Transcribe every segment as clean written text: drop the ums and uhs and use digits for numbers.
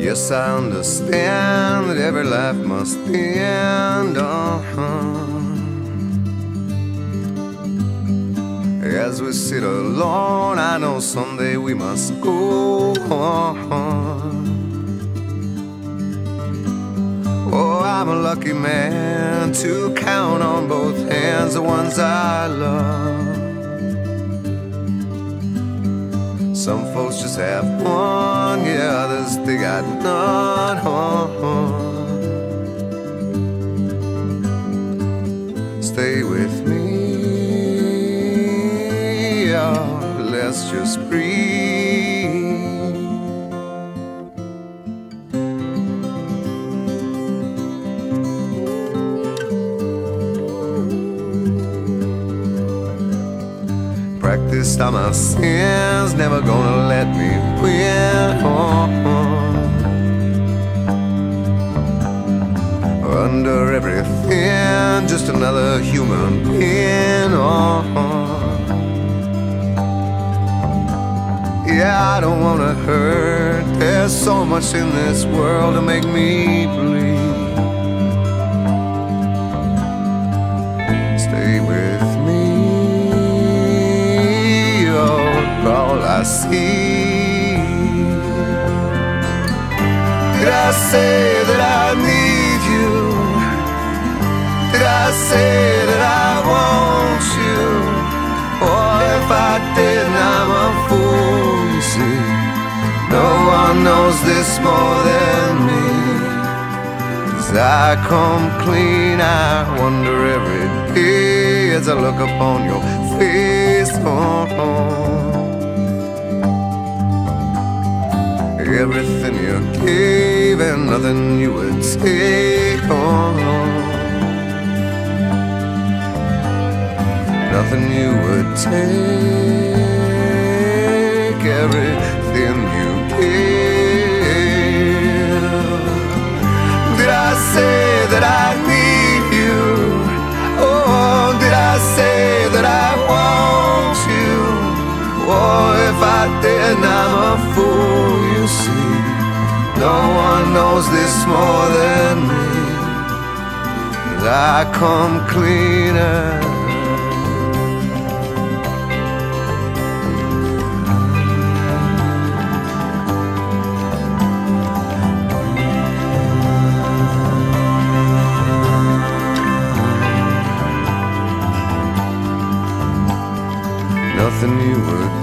Yes, I understand that every life must end. As we sit alone, I know someday we must go on. Oh, I'm a lucky man to count on both hands the ones I love. Some folks just have one, yeah, others they got none. Stay with me, oh, let's just breathe. Practiced on my sins, never gonna let me win. Under everything, just another human being. Yeah, I don't wanna hurt. There's so much in this world to make me bleed. Stay with me, all I see. Did I say that I need you? Did I say that I want you? Or if I didn't, I'm a fool, you see. No one knows this more than me. As I come clean, I wonder every day as I look upon your face. Everything you gave and nothing you would take on. Nothing you would take. Everything you gave. Did I say that I need you? Oh, did I say that I want you? Oh, if I didn't, I'm a fool, you see. No one knows this more than me. As I come cleaner. Nothing you would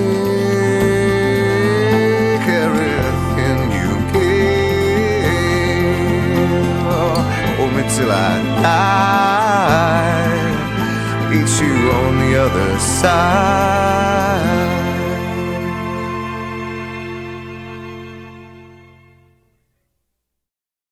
take, everything you gave. Oh, hold me till I die, meet you on the other side.